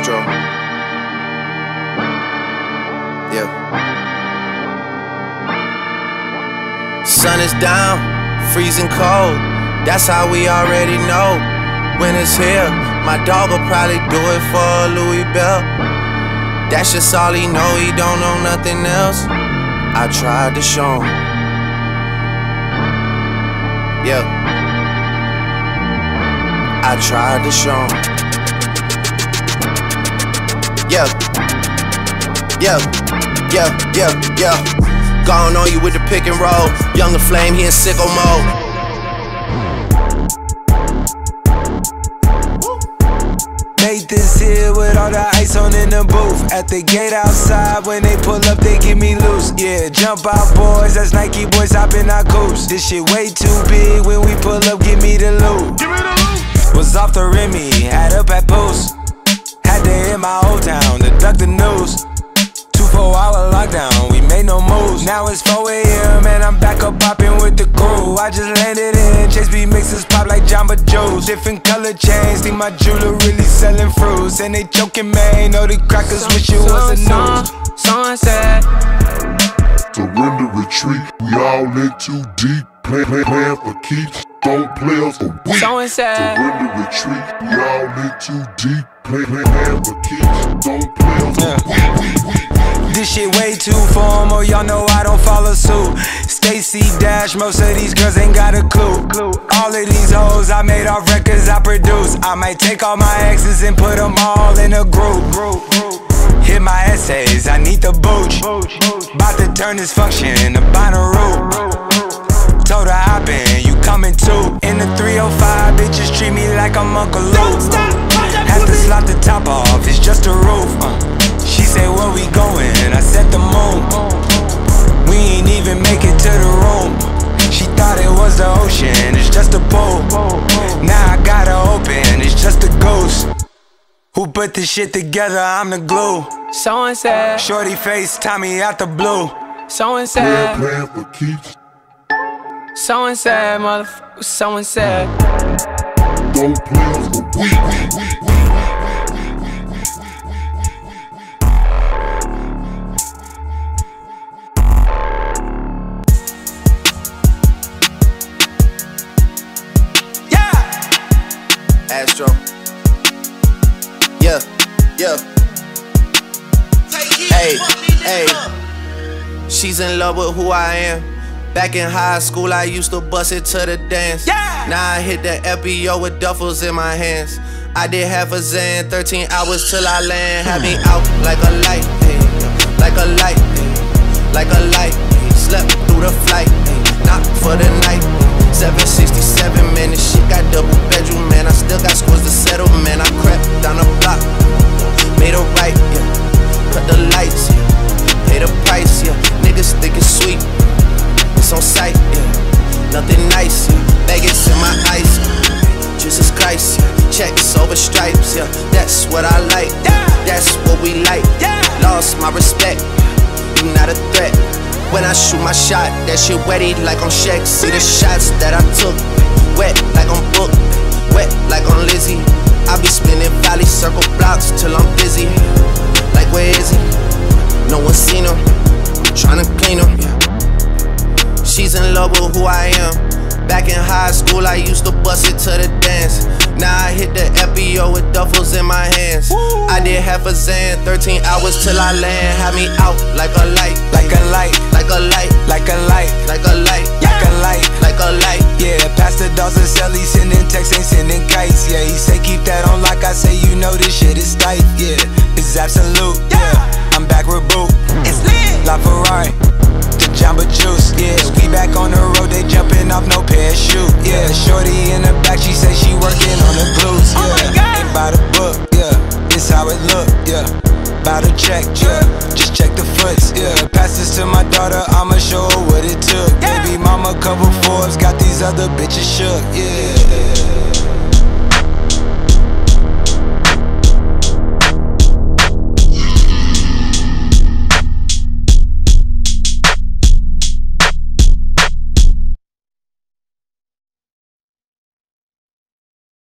Astro. Yeah. Sun is down, freezing cold. That's how we already know. Winter's here. My dog will probably do it for a Louis belt. That's just all he know. He don't know nothing else. I tried to show him. Yeah. I tried to show him. Yeah. Yeah. Yeah. Yeah. Yeah. Gone on you with the pick and roll. Younger flame, he in sicko mode. Made this here with all the ice on in the booth. At the gate outside, when they pull up, they get me loose. Yeah, jump out boys, that's Nike boys hopping our coops. This shit way too big, when we pull up, give me the loot. Was off the Remy, had up at post. Had to hit my old town to duck the news. 2-4-hour lockdown, we made no moves. Now it's 4 AM and I'm back up popping with the crew. I just landed in, Chase B mixes pop like Jamba Joe's. Different color chains, think my jeweler really selling fruits. And they joking, man, know the crackers wish it was a news. Sunset. Surrender, retreat, we all in too deep. Playing for keeps, don't play us for weak. Surrender, retreat, we all in too deep. Playing for keeps, don't play us for weak. This shit way too formal, y'all know I don't follow suit. Stacy Dash, most of these girls ain't got a clue. All of these hoes I made off records I produce. I might take all my exes and put them all in a group. Hit my essays, I need the booch. About to turn this function into Bonnaroo. Told her hop in, you coming too. In the 305, bitches treat me like I'm Uncle Luke. Have to slap the top off, it's just a roof. She said, where we going? I said the moon. We ain't even make it to the room. She thought it was the ocean, it's just a pool. Now I gotta open, it's just a ghost. Who put this shit together? I'm the glue. So and said. Shorty face, Tommy out the blue. So and said. Playing for keeps, So and said, motherfucker. So and said. don't play us for weak. Astro. Yeah, yeah. Hey, hey. She's in love with who I am. Back in high school, I used to bust it to the dance. Now I hit the FBO with duffels in my hands. I did half a Zan, 13 hours till I land. Had me out like a light, ay, like a light, ay, like a light. Ay. Slept through the flight, ay, not for the night. 767, man, this shit got double bedroom, man. I still got scores to settle, man. I crept down the block, made a right, yeah. Cut the lights, yeah. Pay the price, yeah. Niggas think it's sweet, it's on sight, yeah. Nothing nice, yeah. Vegas in my ice, yeah. Jesus Christ, yeah. Checks over stripes, yeah. That's what I like, that's what we like. Lost my respect, you not a threat. When I shoot my shot, that shit wetty like on Shaq. See the shots that I took, wet like on Book, wet like on Lizzie. I be spinning valley circle blocks till I'm busy. Like where is he? No one seen him. I'm tryna clean him. She's in love with who I am. Back in high school, I used to bust it to the dance. Now I hit the FBO with duffels in my hands. I did half a Zan, 13 hours till I land. Had me out like a light, like a light, like a light, like a light, like a light, like a light, like a light. Yeah, Pastor Dawson sell, he sending texts, ain't sending kites. Yeah, he say keep that on lock, I say you know this shit is tight. Yeah, it's absolute. Yeah, I'm back with Boot. It's lit. La Ferrari, the Jamba Juice. Yeah, we back on the road, they jumping off no parachute. Yeah, shorty in the back, she say she working on the glutes. Yeah, ain't by the book. Yeah, it's how it look. Yeah, bout to check. Yeah, just check the foots. Yeah, pass this to my daughter, I'ma show her what it took. Baby mama cover Forbes, got these other bitches shook. Yeah.